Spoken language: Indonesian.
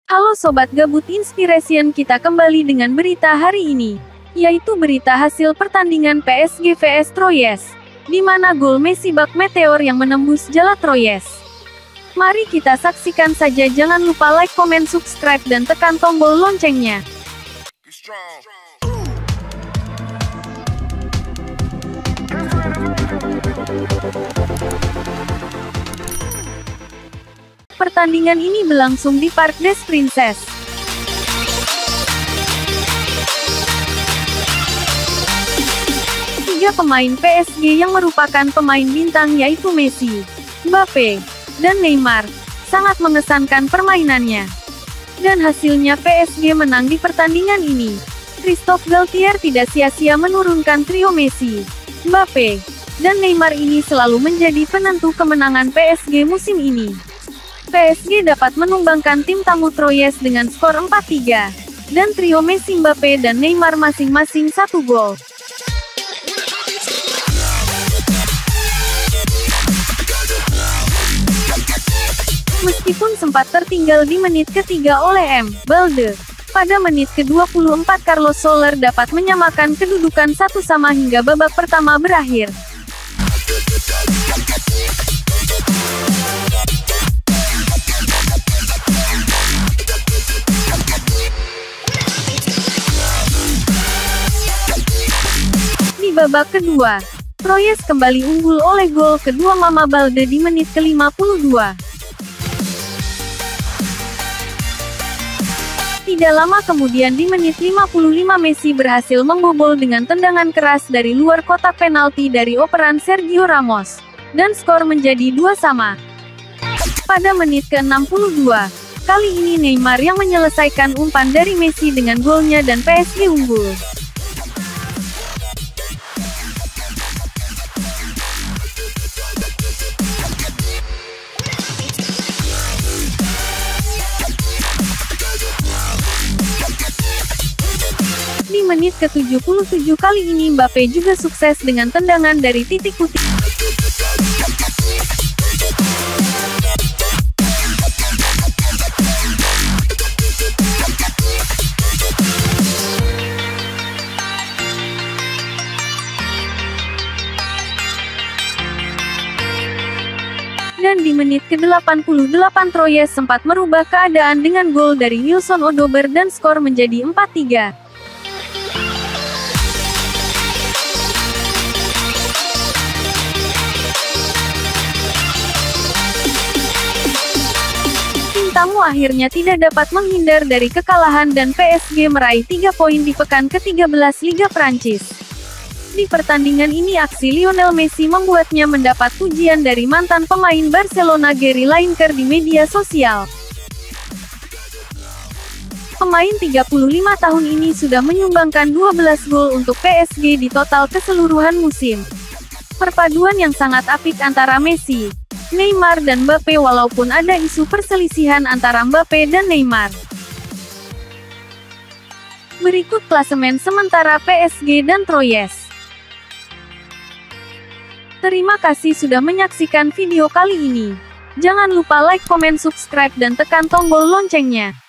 Halo Sobat Gabut Inspiration, kita kembali dengan berita hari ini, yaitu berita hasil pertandingan PSG vs Troyes, di mana gol Messi bak meteor yang menembus jala Troyes. Mari kita saksikan saja, jangan lupa like, komen, subscribe, dan tekan tombol loncengnya. Pertandingan ini berlangsung di Parc des Princes. Tiga pemain PSG yang merupakan pemain bintang yaitu Messi, Mbappe, dan Neymar, sangat mengesankan permainannya. Dan hasilnya PSG menang di pertandingan ini. Christophe Galtier tidak sia-sia menurunkan trio Messi, Mbappe, dan Neymar ini selalu menjadi penentu kemenangan PSG musim ini. PSG dapat menumbangkan tim tamu Troyes dengan skor 4-3, dan trio Messi, Mbappe, dan Neymar masing-masing 1 gol. Meskipun sempat tertinggal di menit ketiga oleh Mbappe, pada menit ke-24 Carlos Soler dapat menyamakan kedudukan 1-1 hingga babak pertama berakhir. Di babak kedua, Troyes kembali unggul oleh gol kedua Mama Baldé di menit ke-52. Tidak lama kemudian di menit 55 Messi berhasil membobol dengan tendangan keras dari luar kotak penalti dari operan Sergio Ramos, dan skor menjadi 2-2. Pada menit ke-62, kali ini Neymar yang menyelesaikan umpan dari Messi dengan golnya dan PSG unggul. Di menit ke-77 kali ini Mbappe juga sukses dengan tendangan dari titik putih. Dan di menit ke-88 Troyes sempat merubah keadaan dengan gol dari Wilson Odober dan skor menjadi 4-3. Tamu akhirnya tidak dapat menghindar dari kekalahan dan PSG meraih 3 poin di pekan ke-13 Liga Prancis. Di pertandingan ini aksi Lionel Messi membuatnya mendapat pujian dari mantan pemain Barcelona Gary Lineker di media sosial. Pemain 35 tahun ini sudah menyumbangkan 12 gol untuk PSG di total keseluruhan musim. Perpaduan yang sangat apik antara Messi, Neymar, dan Mbappe walaupun ada isu perselisihan antara Mbappe dan Neymar. Berikut klasemen sementara PSG dan Troyes. Terima kasih sudah menyaksikan video kali ini. Jangan lupa like, komen, subscribe, dan tekan tombol loncengnya.